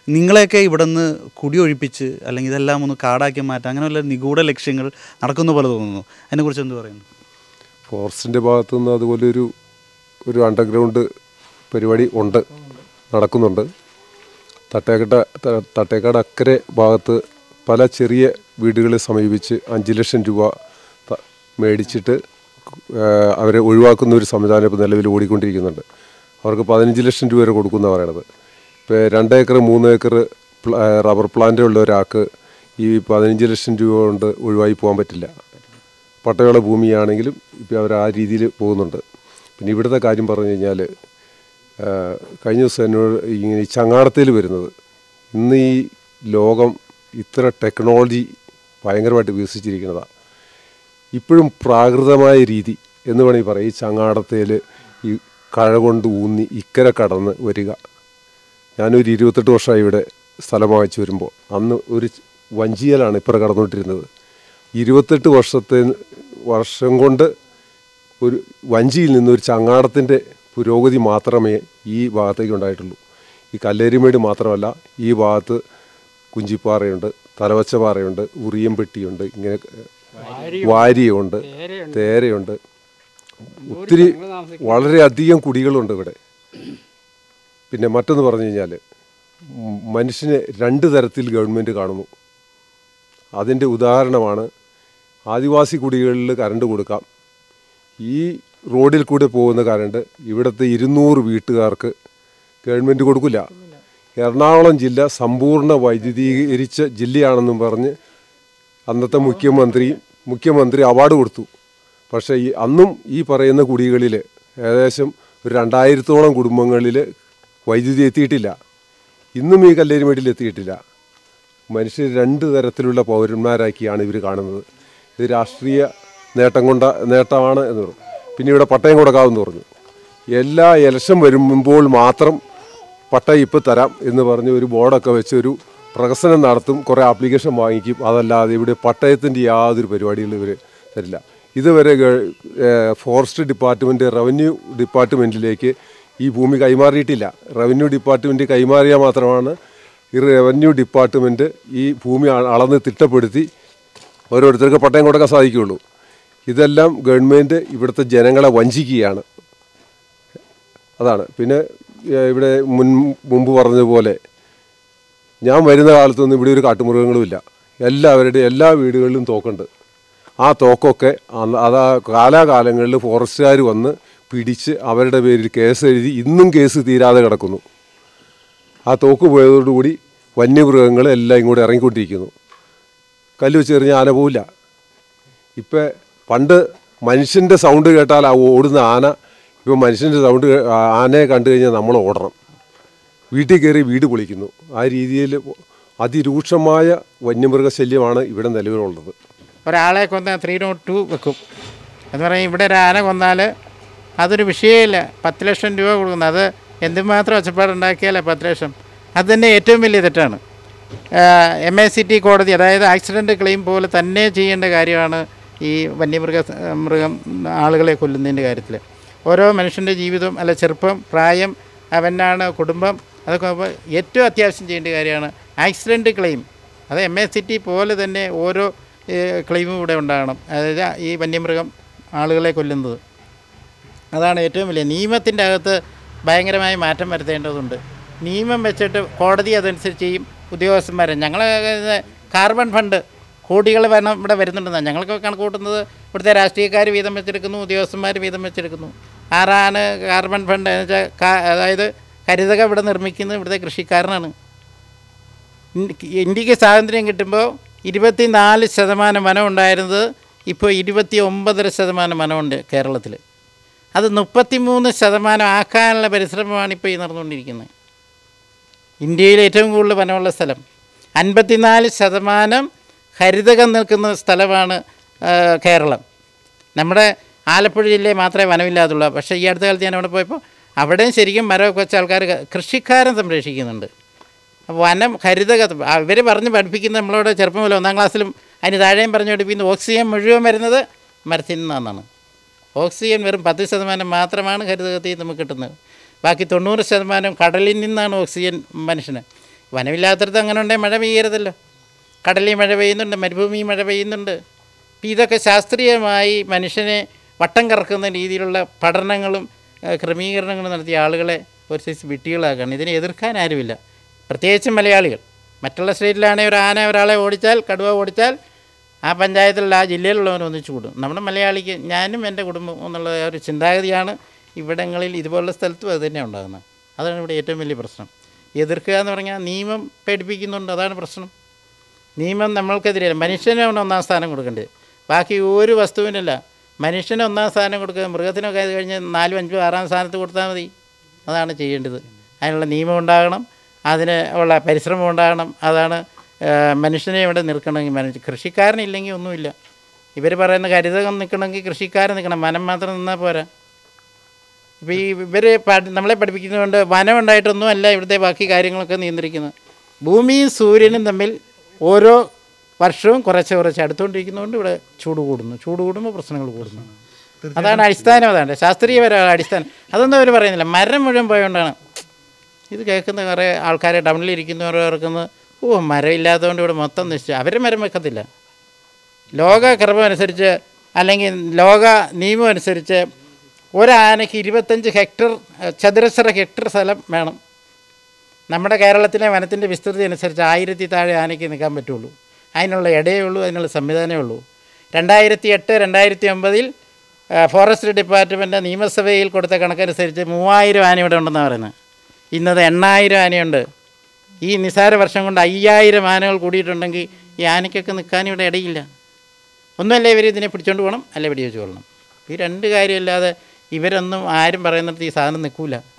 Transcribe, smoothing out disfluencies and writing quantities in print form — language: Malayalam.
നിങ്ങളെയൊക്കെ ഇവിടെ നിന്ന് കുടിയൊഴിപ്പിച്ച് അല്ലെങ്കിൽ ഇതെല്ലാം ഒന്ന് കാടാക്കി മാറ്റാം അങ്ങനെ വല്ല നിഗൂഢ ലക്ഷ്യങ്ങൾ നടക്കുന്ന പോലെ തോന്നുന്നു. അതിനെക്കുറിച്ച് എന്ത് പറയുന്നു? ഫോറസ്റ്റിൻ്റെ ഭാഗത്തുനിന്ന് അതുപോലെ ഒരു അണ്ടർഗ്രൗണ്ട് പരിപാടി നടക്കുന്നുണ്ട്. തട്ടേക്കാട് അക്കരെ ഭാഗത്ത് പല ചെറിയ വീടുകളെ സമീപിച്ച് 5 ലക്ഷം രൂപ മേടിച്ചിട്ട് അവരെ ഒഴിവാക്കുന്ന ഒരു സംവിധാനം ഇപ്പോൾ നിലവിൽ ഓടിക്കൊണ്ടിരിക്കുന്നുണ്ട്. അവർക്ക് 15 ലക്ഷം രൂപ വരെ കൊടുക്കുമെന്നാണ് പറയണത്. ഇപ്പോൾ 2 ഏക്കർ 3 ഏക്കർ റബ്ബർ പ്ലാന്റ് ഉള്ള ഒരാൾക്ക് ഈ 15 ലക്ഷം രൂപ കൊണ്ട് ഒഴിവായി പോകാൻ പറ്റില്ല. പട്ടയുള്ള ഭൂമിയാണെങ്കിലും ഇപ്പോൾ അവർ ആ രീതിയിൽ പോകുന്നുണ്ട്. പിന്നെ ഇവിടുത്തെ കാര്യം പറഞ്ഞു കഴിഞ്ഞാൽ കഴിഞ്ഞ ദിവസം എന്നോട് ഇങ്ങനെ ഈ ചങ്ങാടത്തിൽ വരുന്നത്, ഇന്ന് ഈ ലോകം ഇത്ര ടെക്നോളജി ഭയങ്കരമായിട്ട് വികസിച്ചിരിക്കുന്നതാണ്. ഇപ്പോഴും പ്രാകൃതമായ രീതി എന്ന് വേണമെങ്കിൽ പറയാം. ഈ ചങ്ങാടത്തിൽ ഈ കഴ കൊണ്ട് ഊന്നി ഇക്കരെ കടന്ന് വരിക. ഞാനൊരു 28 വർഷമായി ഇവിടെ സ്ഥലം വാങ്ങിച്ച് വരുമ്പോൾ അന്ന് ഒരു വഞ്ചിയിലാണ് ഇപ്പുറം കടന്നുകൊണ്ടിരുന്നത്. 28 വർഷം കൊണ്ട് ഒരു വഞ്ചിയിൽ നിന്നൊരു ചങ്ങാടത്തിൻ്റെ പുരോഗതി മാത്രമേ ഈ ഭാഗത്തേക്ക് ഉണ്ടായിട്ടുള്ളൂ. ഈ കല്ലേരിമേട് മാത്രമല്ല, ഈ ഭാഗത്ത് കുഞ്ചിപ്പാറയുണ്ട്, തലവച്ചപ്പാറയുണ്ട്, ഉറിയംപെട്ടിയുണ്ട്, ഇങ്ങനെ വാരിയുണ്ട്, തേരയുണ്ട്. ഒത്തിരി വളരെയധികം കുടികളുണ്ട് ഇവിടെ. പിന്നെ മറ്റൊന്ന് പറഞ്ഞു കഴിഞ്ഞാൽ മനുഷ്യനെ 2 തരത്തിൽ ഗവൺമെൻറ് കാണുന്നു. അതിൻ്റെ ഉദാഹരണമാണ് ആദിവാസി കുടികളിൽ കറണ്ട് കൊടുക്കാം. ഈ റോഡിൽ കൂടെ പോകുന്ന കറണ്ട് ഇവിടുത്തെ 200 വീട്ടുകാർക്ക് ഗവൺമെൻറ് കൊടുക്കില്ല. എറണാകുളം ജില്ല സമ്പൂർണ്ണ വൈദ്യുതീകരിച്ച ജില്ലയാണെന്നും പറഞ്ഞ് അന്നത്തെ മുഖ്യമന്ത്രി അവാർഡ് കൊടുത്തു. പക്ഷേ അന്നും ഈ പറയുന്ന കുടികളിൽ ഏകദേശം ഒരു 2000-ഓളം കുടുംബങ്ങളിൽ വൈദ്യുതി എത്തിയിട്ടില്ല. ഇന്നും ഈ കല്ലേരിമേട്ടിൽ എത്തിയിട്ടില്ല. മനുഷ്യർ 2 തരത്തിലുള്ള പൗരന്മാരാക്കിയാണ് ഇവർ കാണുന്നത്. ഇത് രാഷ്ട്രീയ നേട്ടമാണ് എന്ന് പറഞ്ഞു. പിന്നെ ഇവിടെ പട്ടയം കൊടുക്കാമെന്ന് പറഞ്ഞു. എല്ലാ ഇലക്ഷൻ വരുമ്പോൾ മാത്രം പട്ടയം ഇപ്പോൾ തരാം എന്ന് പറഞ്ഞ് ഒരു ബോർഡൊക്കെ വെച്ച് ഒരു പ്രഹസനം നടത്തും, കുറേ ആപ്ലിക്കേഷൻ വാങ്ങിക്കും. അതല്ലാതെ ഇവിടെ പട്ടയത്തിൻ്റെ യാതൊരു പരിപാടികളും ഇവർ തരില്ല. ഇതുവരെ ഫോറസ്റ്റ് ഡിപ്പാർട്ട്മെൻറ്റ്, റവന്യൂ ഡിപ്പാർട്ട്മെൻറ്റിലേക്ക് ഈ ഭൂമി കൈമാറിയിട്ടില്ല. റവന്യൂ ഡിപ്പാർട്ട്മെൻറ്റ് കൈമാറിയാൽ മാത്രമാണ് ഈ റവന്യൂ ഡിപ്പാർട്ട്മെൻറ്റ് ഈ ഭൂമി അളന്ന് തിട്ടപ്പെടുത്തി ഓരോരുത്തർക്ക് പട്ടയം കൊടുക്കാൻ സാധിക്കുകയുള്ളൂ. ഇതെല്ലാം ഗവൺമെൻറ് ഇവിടുത്തെ ജനങ്ങളെ വഞ്ചിക്കുകയാണ്. അതാണ്. പിന്നെ ഇവിടെ മുമ്പ് പറഞ്ഞതുപോലെ ഞാൻ വരുന്ന കാലത്തൊന്നും ഇവിടെ ഒരു കാട്ടുമൃഗങ്ങളുമില്ല. എല്ലാ വീടുകളിലും തോക്കുണ്ട്. ആ തോക്കൊക്കെ കാലാകാലങ്ങളിൽ ഫോറസ്റ്റുകാർ വന്ന് പിടിച്ച് അവരുടെ പേരിൽ കേസ് എഴുതി ഇന്നും കേസ് തീരാതെ കിടക്കുന്നു. ആ തോക്ക് പോയതോടുകൂടി വന്യമൃഗങ്ങൾ എല്ലാം ഇങ്ങോട്ട് ഇറങ്ങിക്കൊണ്ടിരിക്കുന്നു. കല്ല് വെച്ച് എറിഞ്ഞ ആന പോവില്ല. ഇപ്പം പണ്ട് മനുഷ്യൻ്റെ സൗണ്ട് കേട്ടാൽ ആ ഓടുന്ന ആന, ഇപ്പോൾ മനുഷ്യൻ്റെ ആനയെ കണ്ടു കഴിഞ്ഞാൽ നമ്മൾ ഓടണം. വീട്ടിൽ കയറി വീട് പൊളിക്കുന്നു. ആ രീതിയിൽ അതിരൂക്ഷമായ വന്യമൃഗശല്യമാണ് ഇവിടെ നിലവിലുള്ളത്. ഒരാളെ കൊന്നാൽ 302 വെക്കും എന്ന് പറയും. ഇവിടെ ഒരു ആന കൊന്നാൽ അതൊരു വിഷയമില്ല. 10 ലക്ഷം രൂപ കൊടുക്കുന്നത്. അത് എന്തുമാത്രം ഒച്ചപ്പാടുണ്ടാക്കിയാലേ 10 ലക്ഷം. അത് തന്നെ ഏറ്റവും വലിയ തെറ്റാണ്. MACT കോടതി, അതായത് ആക്സിഡൻറ്റ് ക്ലെയിം പോലെ തന്നെ ചെയ്യേണ്ട കാര്യമാണ് ഈ വന്യമൃഗം ആളുകളെ കൊല്ലുന്നതിൻ്റെ കാര്യത്തിൽ. ഓരോ മനുഷ്യൻ്റെ ജീവിതം, അല്ല ചെറുപ്പം, പ്രായം, അവനാണ് കുടുംബം, അതൊക്കെ ഏറ്റവും അത്യാവശ്യം ചെയ്യേണ്ട കാര്യമാണ് ആക്സിഡൻറ്റ് ക്ലെയിം. അത് MACT പോലെ തന്നെ ഓരോ ക്ലെയിമും ഇവിടെ ഉണ്ടാകണം. അതായത് ഈ വന്യമൃഗം ആളുകളെ കൊല്ലുന്നത്, അതാണ് ഏറ്റവും വലിയ. നിയമത്തിൻ്റെ അകത്ത് ഭയങ്കരമായ മാറ്റം വരുത്തേണ്ടതുണ്ട്. നിയമം വെച്ചിട്ട് കോടതി അതനുസരിച്ച് ചെയ്യും. ഉദ്യോഗസ്ഥന്മാരെ ഞങ്ങൾ കാർബൺ ഫണ്ട് കോടികൾ ഇവിടെ വരുന്നുണ്ടെന്നാണ് ഞങ്ങൾക്ക് കണക്ക് കൂട്ടുന്നത്. ഇവിടുത്തെ രാഷ്ട്രീയക്കാർ വീതം വെച്ചെടുക്കുന്നു, ഉദ്യോഗസ്ഥന്മാർ വീതം വെച്ചെടുക്കുന്നു. ആരാണ് കാർബൺ ഫണ്ട് എന്ന് വെച്ചാൽ, അതായത് ഹരിതക ഇവിടെ നിർമ്മിക്കുന്നത് ഇവിടുത്തെ കൃഷിക്കാരനാണ്. ഇന്ത്യക്ക് സ്വാതന്ത്ര്യം കിട്ടുമ്പോൾ 24% വനം ഉണ്ടായിരുന്നത് ഇപ്പോൾ 29% വനമുണ്ട് കേരളത്തിൽ. അത് 33% ആക്കാനുള്ള പരിശ്രമമാണ് ഇപ്പോൾ ഈ നടന്നുകൊണ്ടിരിക്കുന്നത്. ഇന്ത്യയിൽ ഏറ്റവും കൂടുതൽ വനമുള്ള സ്ഥലം 54% ഹരിതകം നിൽക്കുന്ന സ്ഥലമാണ് കേരളം. നമ്മുടെ ആലപ്പുഴ ജില്ലയിൽ മാത്രമേ വനമില്ലാതുള്ളൂ. പക്ഷേ ഈ അടുത്ത കാലത്ത് ഞാൻ അവിടെ പോയപ്പോൾ അവിടെയും ശരിക്കും മരമൊക്കെ വെച്ച ആൾക്കാർ കൃഷിക്കാരൻ സംരക്ഷിക്കുന്നുണ്ട്. വനം ഹരിതകം ഇവർ പറഞ്ഞ് പഠിപ്പിക്കുന്നത് നമ്മളോട് ചെറുപ്പം പോലെ 1ാം ക്ലാസ്സിലും അതിന് താഴെയും പറഞ്ഞു പഠിപ്പിക്കുന്നത് ഓക്സിജൻ മുഴുവൻ വരുന്നത് മരത്തിൽ നിന്നാണ്. ഓക്സിജൻ വെറും 10% മാത്രമാണ് ഹരിതകത്തിൽ നമുക്ക് കിട്ടുന്നത്. ബാക്കി 90% കടലിൽ നിന്നാണ് ഓക്സിജൻ മനുഷ്യന്. വനമില്ലാത്തടത്ത് അങ്ങനെ ഉണ്ടെങ്കിൽ മഴ പെയ്യരുതല്ലോ. കടലിൽ മഴ പെയ്യുന്നുണ്ട്, മരുഭൂമി മഴ പെയ്യുന്നുണ്ട്. അപ്പോൾ ഇതൊക്കെ ശാസ്ത്രീയമായി മനുഷ്യനെ വട്ടം കറക്കുന്ന രീതിയിലുള്ള പഠനങ്ങളും ക്രമീകരണങ്ങളും നടത്തിയ ആളുകളെ ഒരു സൈസ് വിട്ടികളാക്കുകയാണ്. ഇതിനെ എതിർക്കാൻ ആരുമില്ല, പ്രത്യേകിച്ചും മലയാളികൾ. മറ്റുള്ള സ്റ്റേറ്റിലാണെങ്കിൽ ഒരു ആന ഒരാളെ ഓടിച്ചാൽ, കടുവ ഓടിച്ചാൽ ആ പഞ്ചായത്തിലുള്ള ആ ജില്ലയിലുള്ളവർ ഒന്നിച്ചു കൂടും. നമ്മുടെ മലയാളിക്ക് ഞാനും എൻ്റെ കുടുംബം എന്നുള്ള ഒരു ചിന്താഗതിയാണ് ഇവിടങ്ങളിൽ ഇതുപോലുള്ള സ്ഥലത്തും അത് തന്നെ ഉണ്ടാകുന്നത്. അതാണ് ഇവിടെ ഏറ്റവും വലിയ പ്രശ്നം. എതിർക്കുക എന്ന് പറഞ്ഞാൽ നിയമം പേടിപ്പിക്കുന്നുണ്ട്, അതാണ് പ്രശ്നം. നിയമം നമ്മൾക്കെതിരെ മനുഷ്യനാണ് ഒന്നാം സ്ഥാനം കൊടുക്കേണ്ടത്, ബാക്കി ഒരു വസ്തുവിനല്ല. മനുഷ്യന് ഒന്നാം സ്ഥാനം കൊടുക്കുക, മൃഗത്തിനൊക്കെ അത് കഴിഞ്ഞ് 4, 5, 6 സ്ഥാനത്ത് കൊടുത്താൽ മതി. അതാണ് ചെയ്യേണ്ടത്. അതിനുള്ള നിയമം ഉണ്ടാകണം, അതിന് ഉള്ള പരിശ്രമം ഉണ്ടാകണം. അതാണ് മനുഷ്യനെ ഇവിടെ നിൽക്കണമെങ്കിൽ. കൃഷിക്കാരനില്ലെങ്കിൽ ഒന്നുമില്ല. ഇവർ പറയുന്ന ഹരിതകം നിൽക്കണമെങ്കിൽ കൃഷിക്കാരൻ നിൽക്കണം, വനം മാത്രം നിന്നാൽ പോരാ. ഇപ്പോൾ ഈ ഇവർ നമ്മളെ പഠിപ്പിക്കുന്നതുകൊണ്ട് വനം ഉണ്ടായിട്ടൊന്നും അല്ല ഇവിടുത്തെ ബാക്കി കാര്യങ്ങളൊക്കെ നിയന്ത്രിക്കുന്നത്. ഭൂമിയും സൂര്യനും തമ്മിൽ ഓരോ വർഷവും കുറച്ച് അടുത്തുകൊണ്ടിരിക്കുന്നതുകൊണ്ട് ഇവിടെ ചൂട് കൂടുന്നു. ചൂട് കൂടുമ്പോൾ പ്രശ്നങ്ങൾ കൂടുന്നു. അതാണ് അടിസ്ഥാനം, അതാണ് ശാസ്ത്രീയപരമായ അടിസ്ഥാനം. അതൊന്നും അവർ പറയുന്നില്ല. മരം മുഴുവൻ പോയതുകൊണ്ടാണ് ഇത് കേൾക്കുന്ന കുറേ ആൾക്കാരെ ടൗണിലിരിക്കുന്നവർ ഓർക്കുന്നത്, മരം ഇല്ലാത്തതുകൊണ്ട് ഇവിടെ മൊത്തം നശിച്ചു. അവർ മരം വെക്കത്തില്ല. ലോക ക്രമം അനുസരിച്ച് അല്ലെങ്കിൽ ലോക നിയമം അനുസരിച്ച് ഒരാനയ്ക്ക് 25 ഹെക്ടർ ചതുരശ്ര ഹെക്ടർ സ്ഥലം വേണം. നമ്മുടെ കേരളത്തിലെ വനത്തിൻ്റെ വിസ്തൃതി അനുസരിച്ച് 1000 താഴെ ആനയ്ക്ക് നിൽക്കാൻ പറ്റുള്ളൂ. അതിനുള്ള ഇടയേ ഉള്ളൂ, അതിനുള്ള സംവിധാനമേ ഉള്ളൂ. 2008, 2009 ഫോറസ്റ്റ് ഡിപ്പാർട്ട്മെൻറ്റ് നിയമസഭയിൽ കൊടുത്ത കണക്കനുസരിച്ച് 3000 ആന ഇവിടെ ഉണ്ടെന്നാണ് പറയുന്നത്. ഇന്നത് 8000 ആനയുണ്ട്. ഈ നിസാര വർഷം കൊണ്ട് 5000 ആനകൾ കൂടിയിട്ടുണ്ടെങ്കിൽ ഈ ആനയ്ക്കൊക്കെ നിൽക്കാൻ ഇവിടെ ഇടയില്ല. ഒന്നുമല്ല ഇവർ ഇതിനെ പിടിച്ചുകൊണ്ട് പോകണം, അല്ലെ വെടിവെച്ച് കൊള്ളണം. ഈ രണ്ട് കാര്യമില്ലാതെ ഇവരൊന്നും ആരും പറയുന്നിടത്ത് ഈ സാധനം നിൽക്കില്ല.